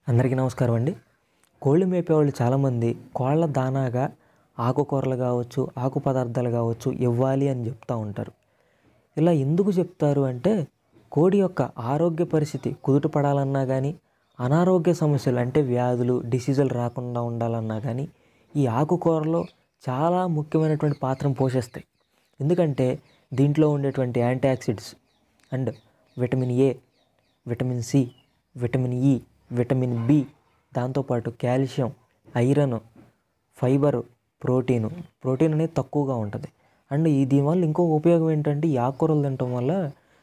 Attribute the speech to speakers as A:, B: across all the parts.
A: అందరికీ నమస్కారం అండి. కోళ్ళు మేపేవాళ్ళు చాలామంది కోళ్ళ దానాగా ఆకుకూరలు కావచ్చు, ఆకు పదార్థాలు కావచ్చు ఇవ్వాలి అని చెప్తూ ఉంటారు. ఇలా ఎందుకు చెప్తారు అంటే కోడి యొక్క ఆరోగ్య పరిస్థితి కుదుటపడాలన్నా కానీ, అనారోగ్య సమస్యలు అంటే వ్యాధులు, డిసీజులు రాకుండా ఉండాలన్నా కానీ ఈ ఆకుకూరలో చాలా ముఖ్యమైనటువంటి పాత్రను పోషిస్తాయి. ఎందుకంటే దీంట్లో ఉండేటువంటి antioxidants and vitamin A, vitamin C, vitamin E, vitamin B, దాంతోపాటు కాల్షియం, ఐరన్, ఫైబరు, ప్రోటీన్ అనేది తక్కువగా ఉంటుంది. అండ్ దీనివల్ల ఇంకో ఉపయోగం ఏంటంటే ఈ ఆకుకూరలు తినటం వల్ల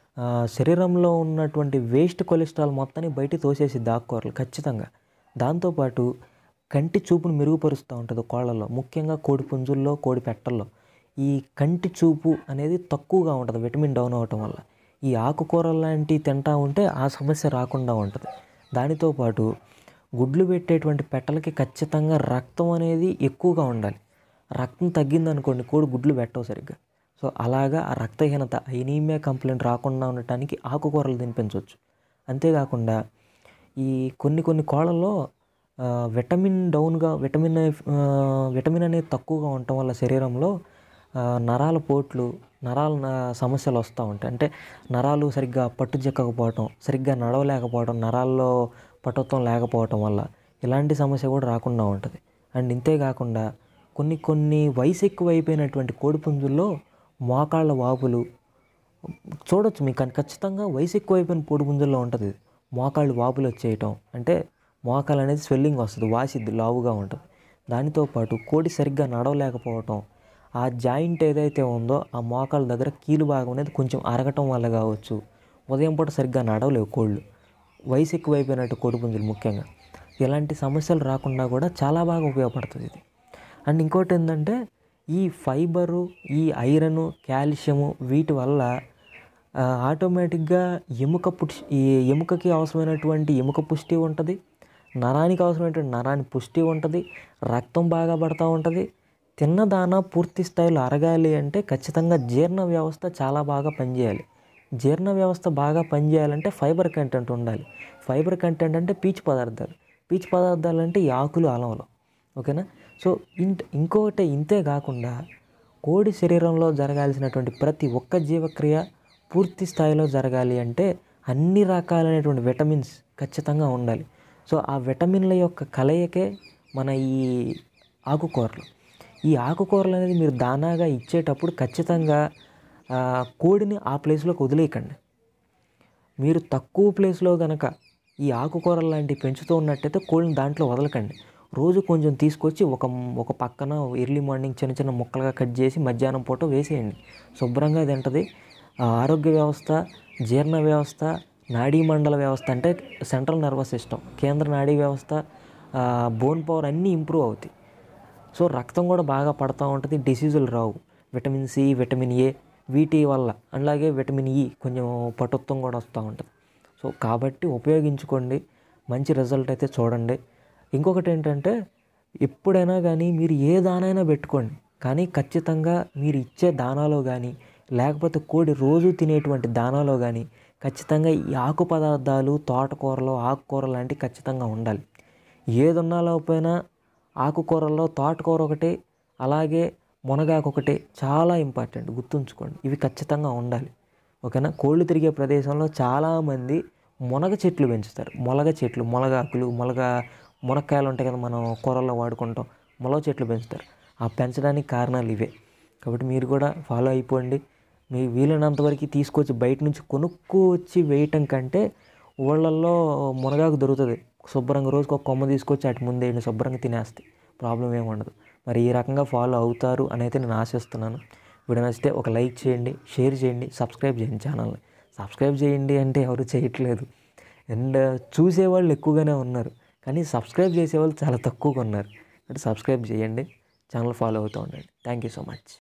A: శరీరంలో ఉన్నటువంటి వేస్ట్ కొలెస్ట్రాల్ మొత్తాన్ని బయటికి తోసేసిద్ది ఆకుకూరలు ఖచ్చితంగా. దాంతోపాటు కంటి చూపును మెరుగుపరుస్తూ ఉంటుంది కోళ్ళల్లో, ముఖ్యంగా కోడి పుంజుల్లో, కోడి పెట్టల్లో ఈ కంటి చూపు అనేది తక్కువగా ఉంటుంది విటమిన్ డౌన్ అవ్వటం వల్ల. ఈ ఆకుకూరలు లాంటివి తింటూ ఉంటే ఆ సమస్య రాకుండా ఉంటుంది. దానితో పాటు గుడ్లు పెట్టేటువంటి పెట్టలకి ఖచ్చితంగా రక్తం అనేది ఎక్కువగా ఉండాలి. రక్తం తగ్గిందనుకోండి కోడి గుడ్లు పెట్టవు సరిగ్గా. సో అలాగా ఆ రక్తహీనత, ఎనీమియా కంప్లైంట్ రాకుండా ఉండటానికి ఆకుకూరలు తినిపించవచ్చు. అంతేకాకుండా ఈ కొన్ని కోళ్ళల్లో విటమిన్ డౌన్గా విటమిన్ అనేది తక్కువగా ఉండటం వల్ల శరీరంలో నరాల పోట్లు, సమస్యలు వస్తూ ఉంటాయి. అంటే నరాలు సరిగ్గా పట్టు చిక్కకపోవటం, సరిగ్గా నడవలేకపోవడం, నరాల్లో పటుత్వం లేకపోవటం వల్ల ఇలాంటి సమస్య కూడా రాకుండా ఉంటుంది. అండ్ ఇంతేకాకుండా కొన్ని వయసు ఎక్కువ అయిపోయినటువంటి కోడిపుంజుల్లో మోకాళ్ళ వాపులు చూడొచ్చు మీకు. ఖచ్చితంగా వయసు ఎక్కువ అయిపోయిన కోడిపుంజుల్లో ఉంటుంది ఇది. మోకాళ్ళు వాపులు వచ్చేయటం అంటే మోకాలు అనేది స్వెల్లింగ్ వస్తుంది, వాసిద్ది, లావుగా ఉంటుంది. దానితో పాటు కోడి సరిగ్గా నడవలేకపోవటం, ఆ జాయింట్ ఏదైతే ఉందో ఆ మోకాళ్ళ దగ్గర కీలు భాగం అనేది కొంచెం అరగటం వల్ల కావచ్చు. ఉదయం పూట సరిగ్గా నడవలేవు కోళ్ళు, వయసు ఎక్కువైపోయినట్టు కోడిపుంజులు ముఖ్యంగా. ఇలాంటి సమస్యలు రాకుండా కూడా చాలా బాగా ఉపయోగపడుతుంది ఇది. అండ్ ఇంకోటి ఏంటంటే ఈ ఫైబరు, ఈ ఐరను, కాల్షియము వీటి వల్ల ఆటోమేటిక్గా ఈ ఎముకకి అవసరమైనటువంటి ఎముక పుష్టి ఉంటుంది, నరానికి అవసరమైనటువంటి నరాని పుష్టి ఉంటుంది, రక్తం బాగా పడుతూ ఉంటుంది. తిన్న దానా పూర్తి స్థాయిలో అరగాలి అంటే ఖచ్చితంగా జీర్ణ వ్యవస్థ చాలా బాగా పనిచేయాలి. జీర్ణ వ్యవస్థ బాగా పనిచేయాలంటే ఫైబర్ కంటెంట్ ఉండాలి. ఫైబర్ కంటెంట్ అంటే పీచు పదార్థాలు అంటే ఈ ఆకులు, అలవలు. ఓకేనా. సో ఇంకొకటి ఇంతే కాకుండా కోడి శరీరంలో జరగాల్సినటువంటి ప్రతి ఒక్క జీవక్రియ పూర్తి స్థాయిలో జరగాలి అంటే అన్ని రకాలైనటువంటి విటమిన్స్ ఖచ్చితంగా ఉండాలి. సో ఆ విటమిన్ల యొక్క కలయికే మన ఈ ఆకుకూరలు. ఈ ఆకుకూరలు అనేది మీరు దానాగా ఇచ్చేటప్పుడు ఖచ్చితంగా కోడిని ఆ ప్లేస్లోకి వదిలేయకండి. మీరు తక్కువ ప్లేస్లో కనుక ఈ ఆకుకూరలు లాంటివి పెంచుతూ ఉన్నట్టయితే కోడిని దాంట్లో వదలకండి. రోజు కొంచెం తీసుకొచ్చి ఒక పక్కన ఎర్లీ మార్నింగ్ చిన్న ముక్కలుగా కట్ చేసి మధ్యాహ్నం పూట వేసేయండి. శుభ్రంగా తింటుంది. ఆరోగ్య వ్యవస్థ, జీర్ణ వ్యవస్థ, నాడీ మండల వ్యవస్థ అంటే సెంట్రల్ నర్వస్ సిస్టమ్, కేంద్ర నాడీ వ్యవస్థ, బోన్ పవర్ అన్నీ ఇంప్రూవ్ అవుతాయి. సో రక్తం కూడా బాగా పడుతూ ఉంటుంది, డిసీజులు రావు. విటమిన్ సి, విటమిన్ ఏ వీటి వల్ల, అలాగే విటమిన్ ఈ కొంచెం పటుత్వం కూడా వస్తూ ఉంటుంది. సో కాబట్టి ఉపయోగించుకోండి, మంచి రిజల్ట్ అయితే చూడండి. ఇంకొకటి ఏంటంటే ఎప్పుడైనా కానీ మీరు ఏ దానైనా పెట్టుకోండి, కానీ ఖచ్చితంగా మీరు ఇచ్చే దానాలో కానీ లేకపోతే కోడి రోజు తినేటువంటి దానాలో కానీ ఖచ్చితంగా ఈ ఆకు పదార్థాలు, తోటకూరలు, ఆకుకూరలు లాంటివి ఖచ్చితంగా ఉండాలి. ఏది ఉన్నా లేకపోయినా ఆకుకూరల్లో తోటకూర ఒకటి, అలాగే మునగాకు ఒకటి చాలా ఇంపార్టెంట్, గుర్తుంచుకోండి. ఇవి ఖచ్చితంగా ఉండాలి. ఓకేనా. కోళ్ళు తిరిగే ప్రదేశంలో చాలామంది మునగ చెట్లు పెంచుతారు. మునగాకులు, మునక్కాయలు ఉంటాయి కదా, మనం కూరల్లో వాడుకుంటాం, మునగ చెట్లు పెంచుతారు. ఆ పెంచడానికి కారణాలు ఇవే. కాబట్టి మీరు కూడా ఫాలో అయిపోండి. మీ వీలైనంత వరకు తీసుకొచ్చి బయట నుంచి కొనుక్కొచ్చి వేయటం కంటే ఊళ్ళల్లో మునగాకు దొరుకుతుంది. శుభ్రంగా రోజుకు ఒక కొమ్మ తీసుకొచ్చి అటు ముందే శుభ్రంగా తినేస్తాయి, ప్రాబ్లం ఏమి ఉండదు. మరి ఈ రకంగా ఫాలో అవుతారు అని అయితే నేను ఆశిస్తున్నాను. వీడియో నచ్చితే ఒక లైక్ చేయండి, షేర్ చేయండి, సబ్స్క్రైబ్ చేయండి ఛానల్ని. సబ్స్క్రైబ్ చేయండి అంటే ఎవరు చేయట్లేదు. అండ్ చూసేవాళ్ళు ఎక్కువగానే ఉన్నారు, కానీ సబ్స్క్రైబ్ చేసేవాళ్ళు చాలా తక్కువగా ఉన్నారు. అంటే సబ్స్క్రైబ్ చేయండి, ఛానల్ ఫాలో అవుతూ ఉండండి. Thank you so much.